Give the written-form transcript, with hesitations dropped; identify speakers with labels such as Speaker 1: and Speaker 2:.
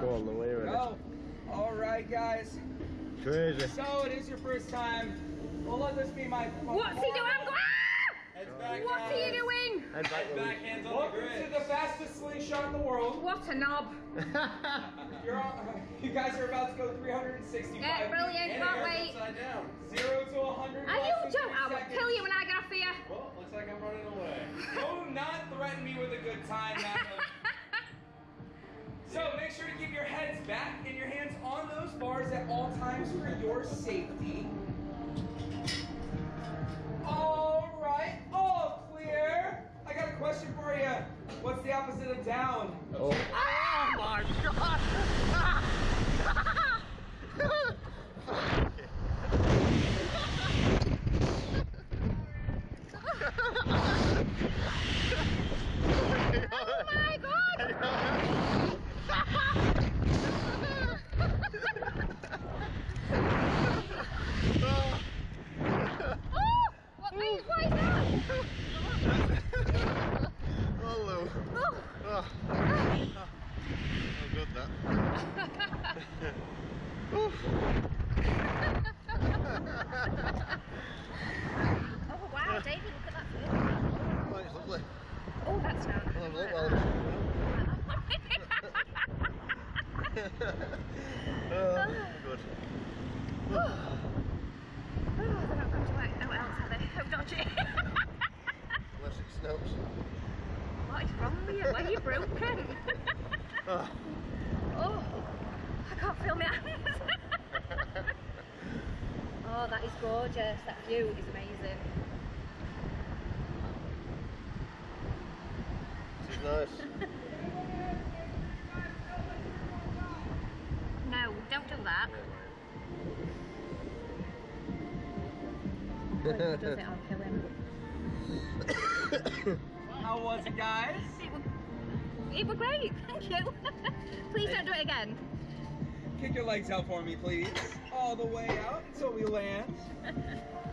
Speaker 1: Go on, Louie, ready?
Speaker 2: Go. All right, guys.
Speaker 1: Crazy.
Speaker 2: So it is your first time. Well, let this be my.
Speaker 3: What's he doing? I'm going.
Speaker 2: Heads back.
Speaker 3: What are you doing?
Speaker 1: Head back, Louie.
Speaker 2: Hands on the grid. Welcome to the fastest slingshot in the world.
Speaker 3: What a knob.
Speaker 2: You guys are about to go 365.
Speaker 3: Yeah, brilliant. Can't wait.
Speaker 2: Upside down. 0 to 100.
Speaker 3: Are you joking? I will kill you when I get off here.
Speaker 4: Well, looks like I'm running away.
Speaker 2: Do not threaten me with a good time, Madeline. So make sure to keep your heads back and your hands on those bars at all times for your safety. All right, all clear. I got a question for you. What's the opposite of down?
Speaker 1: Oh, my God!
Speaker 3: Oh my God! Oh, what is that?
Speaker 1: Oh, Lou.
Speaker 3: Oh.
Speaker 1: Oh, good that.
Speaker 3: Oh wow, David, look at that food.
Speaker 1: Oh, it's lovely.
Speaker 3: Oh, that's not.
Speaker 1: Oh, look, well, oh, good.
Speaker 3: Oh, they're not going to work out else, are they? How dodgy.
Speaker 1: Unless it snows.
Speaker 3: What is wrong with you? Why are you broken?
Speaker 1: Oh.
Speaker 3: Oh, I can't feel my hands. Oh, that is gorgeous. That view is amazing.
Speaker 1: This is nice.
Speaker 3: No, don't do that. Oh, if he does it, I'll kill him.
Speaker 2: How was it, guys?
Speaker 3: It was great, thank you. Please don't do it again.
Speaker 2: Kick your legs out for me, please. All the way out until we land.